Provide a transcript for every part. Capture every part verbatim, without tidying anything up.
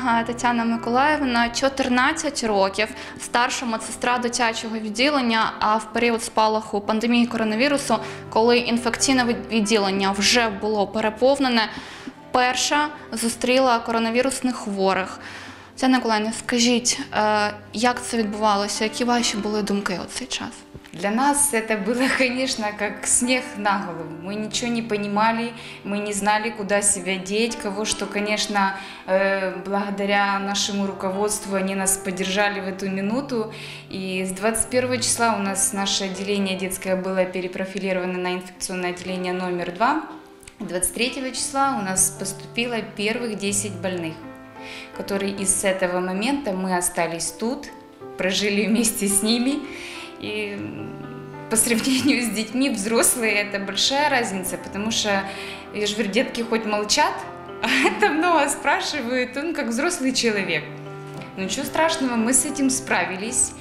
Нагая Тетяна Миколаївна, чотирнадцять років, старша медсестра дитячого відділення, а в період спалаху пандемії коронавірусу, коли інфекційне відділення вже було переповнене, перша зустріла коронавірусних хворих. Тетяна Миколаївна, скажіть, як це відбувалося, які ваші були думки у цей час? Для нас это было, конечно, как снег на голову. Мы ничего не понимали, мы не знали, куда себя деть, кого что, конечно, благодаря нашему руководству они нас поддержали в эту минуту. И с двадцать первого числа у нас наше отделение детское было перепрофилировано на инфекционное отделение номер два. двадцать третьего числа у нас поступило первых десять больных, которые из этого момента мы остались тут, прожили вместе с ними. И по сравнению с детьми, взрослые – это большая разница, потому что, я же говорю, детки хоть молчат, а это много спрашивают, он как взрослый человек. Но ничего страшного, мы с этим справились,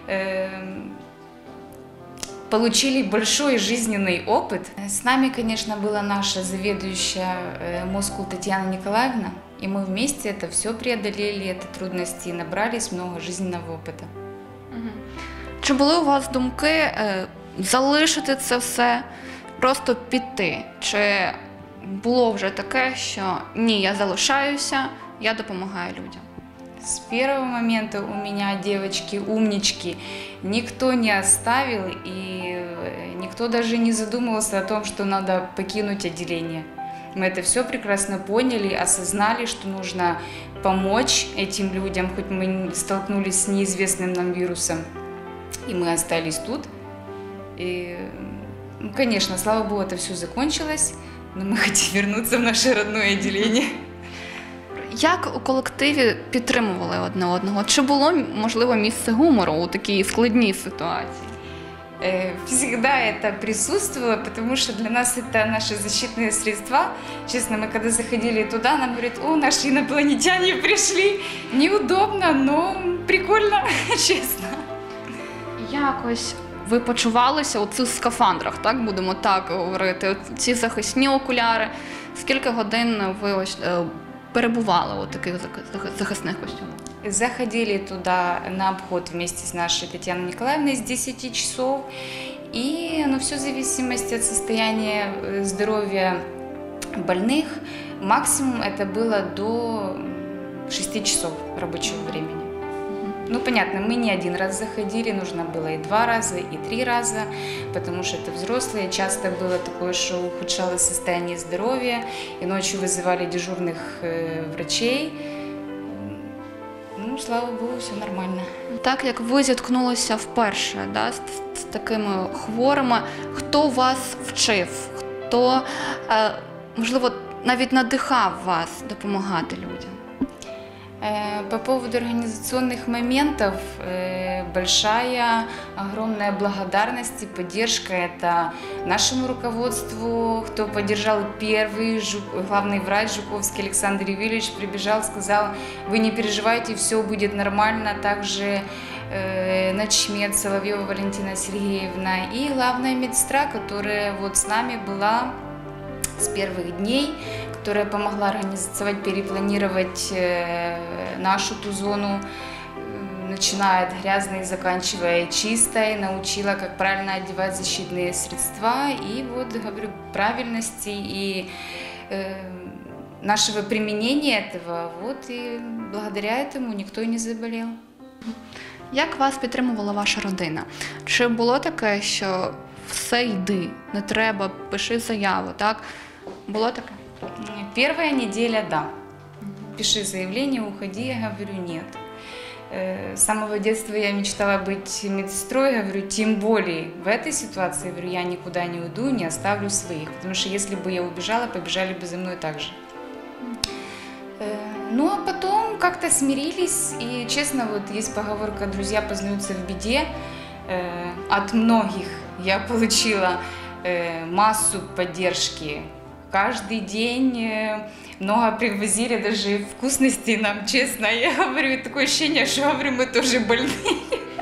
получили большой жизненный опыт. С нами, конечно, была наша заведующая Москул Татьяна Николаевна, и мы вместе это все преодолели, это трудности, и набрались много жизненного опыта. Чи були у вас думки е, залишити це все, просто піти? Чи було вже таке, що ні, я залишаюся, я допомагаю людям? С первого момента у меня девочки умнички, никто не оставил и никто даже не задумывался о том, что надо покинуть отделение. Мы это все прекрасно поняли, осознали, что нужно помочь этим людям, хоть мы столкнулись с неизвестным нам вирусом. И мы остались тут. И, ну, конечно, слава богу, это все закончилось, но мы хотим вернуться в наше родное отделение. Як у колективі підтримували одне одного? Чи було, можливо, місце гумору у такій складній ситуації? Всегда это присутствовало, потому что для нас это наши защитные средства. Честно, мы когда заходили туда, нам говорят: о, наши инопланетяне пришли. Неудобно, но прикольно, честно. Якось ви почувалися у цих скафандрах, так, будемо так говорити, ці захисні окуляри. Скільки годин ви ось, е, перебували у таких захисних костюмах? Заходили туда на обход вместе с нашей Татьяной Николаевной с десяти часов. И ну, все в зависимости от состояния здоровья больных. Максимум это было до шести часов рабочего времени. Ну, понятно, мы не один раз заходили, нужно было и два раза, и три раза, потому что это взрослые. Часто было такое, что ухудшалось состояние здоровья, и ночью вызывали дежурных э, врачей. Ну, слава Богу, все нормально. Так як ви зіткнулися вперше, да, з, з такими хворими, хто вас вчив, хто, е, можливо, навіть надихав вас допомагати людям? По поводу организационных моментов, большая, огромная благодарность и поддержка это нашему руководству, кто поддержал первый, главный врач Жуковский Александр Юрьевич прибежал, сказал: вы не переживайте, все будет нормально. Также начмед Соловьева Валентина Сергеевна и главная медсестра, которая вот с нами была с первых дней, которая помогла организовать, перепланировать нашу ту зону, начиная от грязной, заканчивая чистой, научила, как правильно одевать защитные средства. И вот, говорю, правильности и э, нашего применения этого, вот и благодаря этому никто не заболел. Як вас підтримувала ваша родина? Чи було таке, що все, йди, не треба, пиши заяву, так? Було таке? Первая неделя, да. Пиши заявление, уходи, я говорю, нет. С самого детства я мечтала быть медсестрой, говорю, тем более в этой ситуации, говорю, я никуда не уйду, не оставлю своих, потому что если бы я убежала, побежали бы за мной так же. Ну, а потом как-то смирились, и, честно, вот есть поговорка «друзья познаются в беде». От многих я получила массу поддержки. Каждый день много привозили даже вкусностей нам, честно. Я говорю, такое ощущение, что, говорю, мы тоже больные.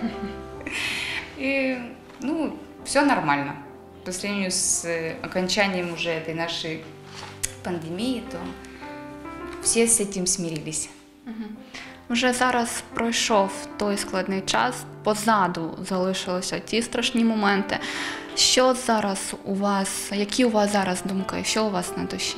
И, ну, все нормально. По сравнению с окончанием уже этой нашей пандемии, то все с этим смирились. Вже зараз пройшов той складний час, позаду залишилися ті страшні моменти. Що зараз у вас, які у вас зараз думки, що у вас на душі?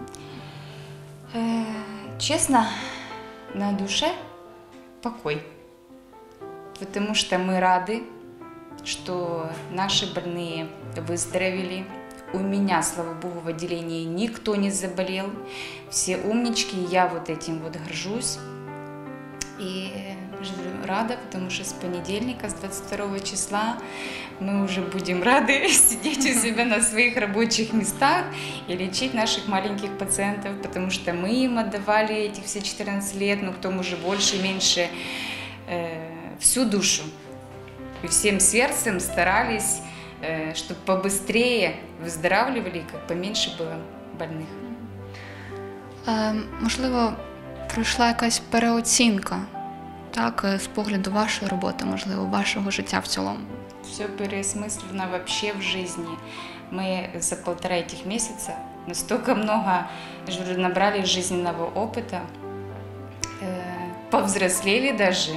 Э, Честно, на душе покой. Потому что мы рады, что наши больные выздоровели. У меня, слава богу, в отделении никто не заболел. Все умнички, я вот этим вот горжусь. И рада, потому что с понедельника, с двадцать второго числа, мы уже будем рады сидеть у себя на своих рабочих местах и лечить наших маленьких пациентов, потому что мы им отдавали этих все четырнадцать лет, ну кто уже больше, меньше, э, всю душу. И всем сердцем старались, э, чтобы побыстрее выздоравливали, как поменьше было больных. Е, можливо, пройшла якась переоцінка, так, з погляду вашої роботи, можливо, вашого життя в цілому? Все переосмыслено вообще в жизни. Мы за полтора этих месяца настолько много набрали жизненного опыта, э, повзрослели даже.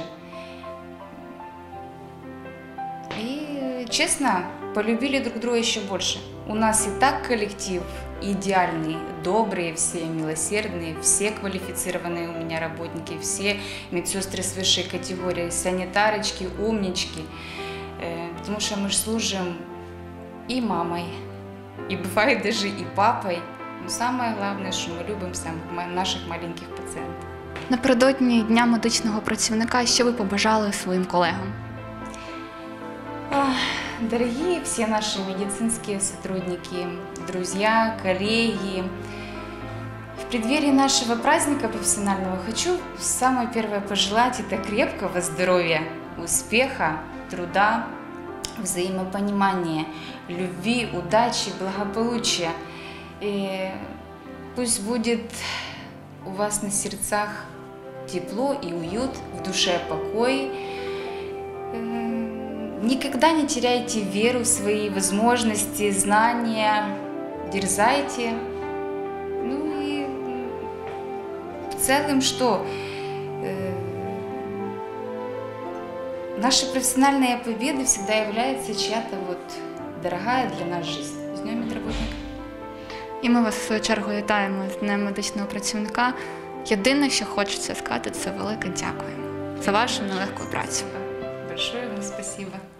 И, честно, полюбили друг друга еще больше. У нас и так коллектив идеальный, добрые все, милосердные, все квалифицированные у меня работники, все медсестры с высшей категории, санитарочки, умнички. Потому что мы же служим и мамой, и бывает даже и папой. Но самое главное, что мы любим самых наших маленьких пациентов. Напередодні Дня медичного працівника, що ви побажали своїм колегам? Дорогие все наши медицинские сотрудники, друзья, коллеги, в преддверии нашего праздника профессионального хочу самое первое пожелать это крепкого здоровья, успеха, труда, взаимопонимания, любви, удачи, благополучия. И пусть будет у вас на сердцах тепло и уют, в душе покой. Никогда не теряйте веру в свои возможности, знания, дерзайте. Ну и в целом что? Наша профессиональная победа всегда является чья-то вот дорогая для нас жизнь. З Днем медработника. І ми вас, в свою чергу, вітаємо з Днем медичного працівника. Єдине, що хочеться сказати, це велике дякую за вашу нелегку працю. Большое вам спасибо.